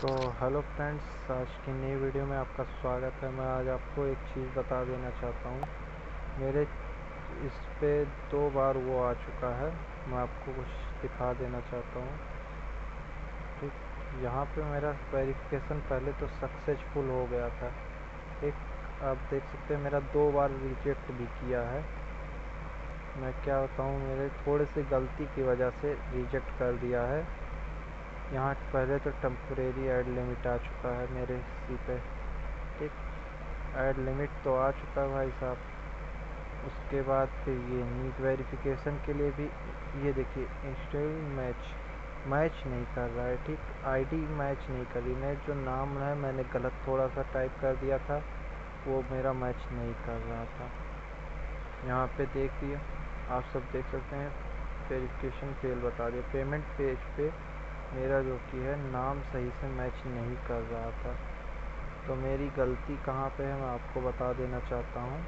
तो hello friends, आज की नई वीडियो में आपका स्वागत है। मैं आज आपको एक चीज़ बता देना चाहता हूँ। मेरे इस पे 2 बार वो आ चुका है। मैं आपको कुछ दिखा देना चाहता हूँ। ठीक, यहाँ पे मेरा वेरिफिकेशन पहले तो सक्सेसफुल हो गया था। ठीक, आप देख सकते हैं मेरा 2 बार रिजेक्ट भी किया है। मैं क्या बताऊँ, मेरे थोड़े से गलती की वजह से रिजेक्ट कर दिया है। यहाँ पहले तो टेम्परेरी ऐड लिमिट आ चुका है मेरे इसी पे। ठीक, ऐड लिमिट तो आ चुका है भाई साहब। उसके बाद फिर ये नीट वेरिफिकेशन के लिए भी ये देखिए, इंस्टेल मैच नहीं कर रहा है। ठीक, आईडी मैच नहीं कर रही। मैं जो नाम है मैंने गलत थोड़ा सा टाइप कर दिया था, वो मेरा मैच नहीं कर रहा था। यहाँ पे देखिए, आप सब देख सकते हैं वेरिफिकेशन फेल बता दिया। पेमेंट पेज पे मेरा जो कि है नाम सही से मैच नहीं कर रहा था। तो मेरी गलती कहाँ पे है मैं आपको बता देना चाहता हूँ।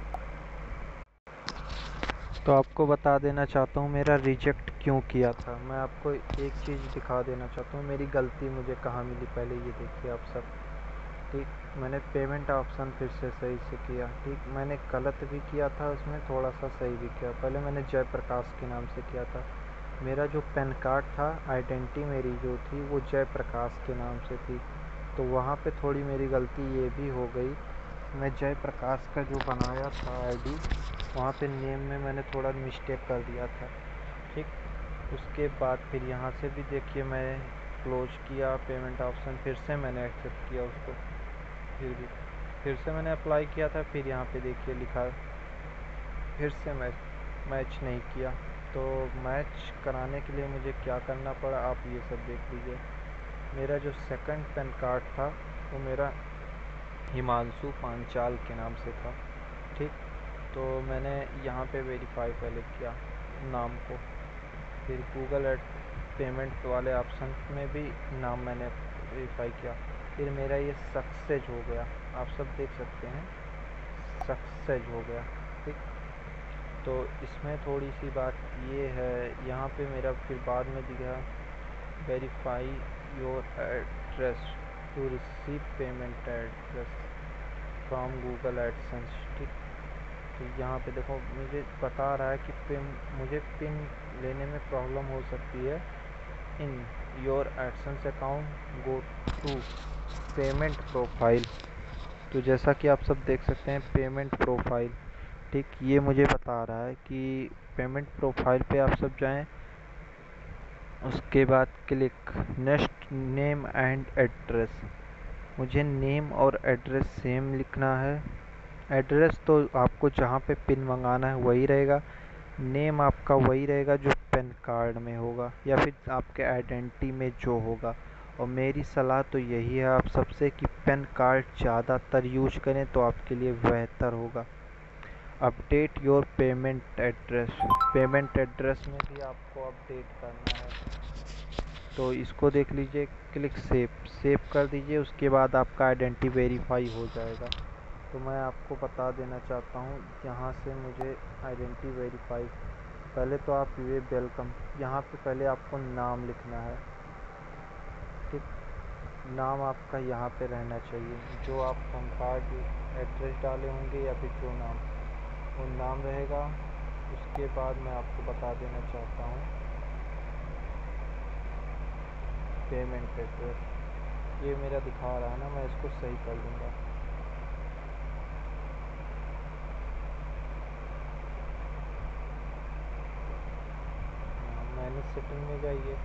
मेरा रिजेक्ट क्यों किया था। मैं आपको एक चीज़ दिखा देना चाहता हूँ, मेरी गलती मुझे कहाँ मिली। पहले ये देखिए आप सब। ठीक, मैंने पेमेंट ऑप्शन फिर से सही से किया। ठीक, मैंने गलत भी किया था, उसमें थोड़ा सा सही भी किया। पहले मैंने जयप्रकाश के नाम से किया था। मेरा जो पैन कार्ड था, आइडेंटिटी मेरी जो थी वो जयप्रकाश के नाम से थी। तो वहाँ पे थोड़ी मेरी गलती ये भी हो गई। मैं जयप्रकाश का जो बनाया था आईडी, वहाँ पे नेम में मैंने थोड़ा मिस्टेक कर दिया था। ठीक, उसके बाद फिर यहाँ से भी देखिए, मैं क्लोज किया पेमेंट ऑप्शन, फिर से मैंने एक्सेप्ट किया उसको। फिर से मैंने अप्लाई किया था। फिर यहाँ पे देखिए लिखा, फिर से मैच नहीं किया। तो मैच कराने के लिए मुझे क्या करना पड़ा, आप ये सब देख लीजिए। मेरा जो सेकंड पैन कार्ड था वो मेरा हिमांशु पांचाल के नाम से था। ठीक, तो मैंने यहाँ पे वेरीफाई पहले किया नाम को, फिर गूगल एड पेमेंट वाले ऑप्शन में भी नाम मैंने वेरीफाई किया। फिर मेरा ये सक्सेस हो गया, आप सब देख सकते हैं सक्सेस हो गया। ठीक, तो इसमें थोड़ी सी बात ये है, यहाँ पे मेरा फिर बाद में दिखा verify your address to receive payment address from Google AdSense. ठीक, तो यहाँ पे देखो मुझे बता रहा है कि मुझे पिन लेने में प्रॉब्लम हो सकती है। In your AdSense account go to payment profile. तो जैसा कि आप सब देख सकते हैं पेमेंट प्रोफाइल, ठीक, ये मुझे बता रहा है कि पेमेंट प्रोफाइल पे आप सब जाएं। उसके बाद click next name and address. मुझे नेम और एड्रेस सेम लिखना है। एड्रेस तो आपको जहाँ पे पिन मंगाना है वही रहेगा। नेम आपका वही रहेगा जो पैन कार्ड में होगा या फिर आपके आइडेंटिटी में जो होगा। और मेरी सलाह तो यही है आप सबसे कि पैन कार्ड ज़्यादातर यूज करें तो आपके लिए बेहतर होगा। Update your payment address, payment address में भी आपको अपडेट करना है। तो इसको देख लीजिए, क्लिक सेव कर दीजिए। उसके बाद आपका आइडेंटिटी वेरीफाई हो जाएगा। तो मैं आपको बता देना चाहता हूँ, यहाँ से मुझे आइडेंटिटी वेरीफाई, पहले तो आप ये वेलकम, यहाँ पे पहले आपको नाम लिखना है। ठीक, नाम आपका यहाँ पे रहना चाहिए, जो आप पैन कार्ड एड्रेस डाले होंगे या फिर जो नाम, वो नाम रहेगा। उसके बाद मैं आपको बता देना चाहता हूँ पेमेंट एड्रेस, ये मेरा दिखा रहा है ना, मैं इसको सही कर लूँगा। मैनेज सेटिंग में जाइए।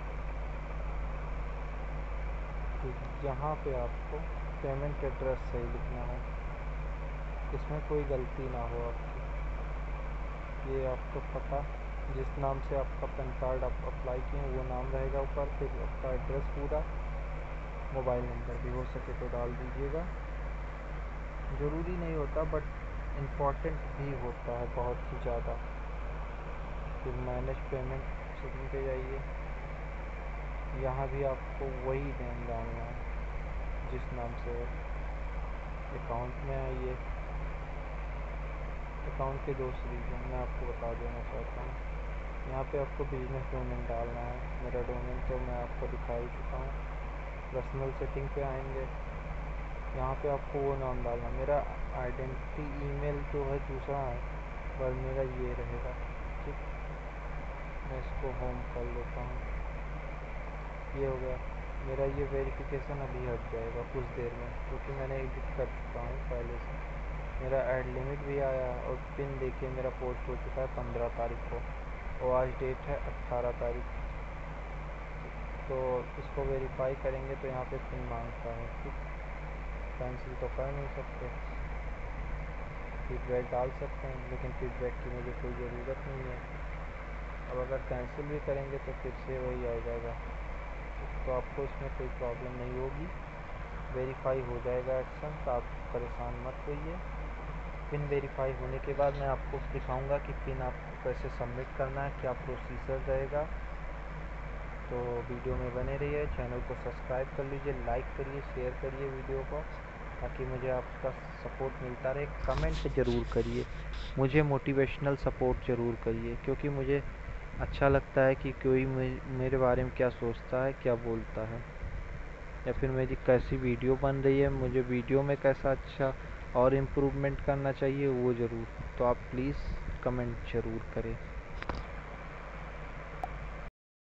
यहाँ पे आपको पेमेंट एड्रेस सही लिखना है, इसमें कोई गलती ना हो आपकी। ये आपका पता, जिस नाम से आपका पैन कार्ड आप अप्लाई किए वो नाम रहेगा ऊपर, फिर आपका एड्रेस पूरा, मोबाइल नंबर भी हो सके तो डाल दीजिएगा। ज़रूरी नहीं होता बट इम्पॉर्टेंट भी होता है बहुत ही ज़्यादा। फिर मैनेज पेमेंट सेटिंग पे जाइए। यहाँ भी आपको वही नेम डालना है जिस नाम से है। अकाउंट में आइए, अकाउंट के 2 रीजन मैं आपको बता देना चाहता हूँ। यहाँ पे आपको बिजनेस डोमेन डालना है। मेरा डोमेन तो मैं आपको दिखा ही चुका हूँ। पर्सनल सेटिंग पे आएंगे, यहाँ पे आपको वो नाम डालना, मेरा आइडेंटिटी ईमेल जो है दूसरा है पर मेरा ये रहेगा। ठीक, मैं इसको होम कर लेता हूँ। ये हो गया मेरा, ये वेरिफिकेशन अभी हट जाएगा कुछ देर में, क्योंकि मैंने एडिट कर चुका हूँ पहले से। मेरा ऐड लिमिट भी आया और पिन देखिए मेरा पोस्ट हो चुका है 15 तारीख को और आज डेट है 18 तारीख। तो इसको वेरीफाई करेंगे तो यहाँ पे पिन मांगता है। ठीक, कैंसिल तो कर नहीं सकते, फीडबैक डाल सकते हैं, लेकिन फीडबैक की मुझे कोई ज़रूरत नहीं है। अब अगर कैंसिल भी करेंगे तो फिर से वही आ जाएगा। तो आपको इसमें कोई प्रॉब्लम नहीं होगी, वेरीफाई हो जाएगा एक्शन, तो आप परेशान मत होइए। पिन वेरीफाई होने के बाद मैं आपको दिखाऊंगा कि पिन आपको कैसे सबमिट करना है, क्या प्रोसीजर रहेगा। तो वीडियो में बने रहिए, चैनल को सब्सक्राइब कर लीजिए, लाइक करिए, शेयर करिए वीडियो को, ताकि मुझे आपका सपोर्ट मिलता रहे। कमेंट ज़रूर करिए, मुझे मोटिवेशनल सपोर्ट ज़रूर करिए, क्योंकि मुझे अच्छा लगता है कि कोई मेरे बारे में क्या सोचता है, क्या बोलता है, या फिर मेरी कैसी वीडियो बन रही है, मुझे वीडियो में कैसा अच्छा और इम्प्रूवमेंट करना चाहिए वो ज़रूर। तो आप प्लीज़ कमेंट ज़रूर करें।